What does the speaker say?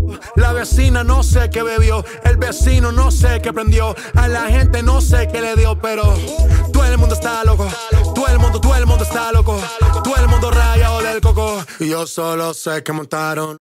La vecina no sé qué bebió, el vecino no sé qué prendió, a la gente no sé qué le dio, pero todo el mundo está loco, todo el mundo está loco, todo el mundo rayado del coco. Y yo solo sé que montaron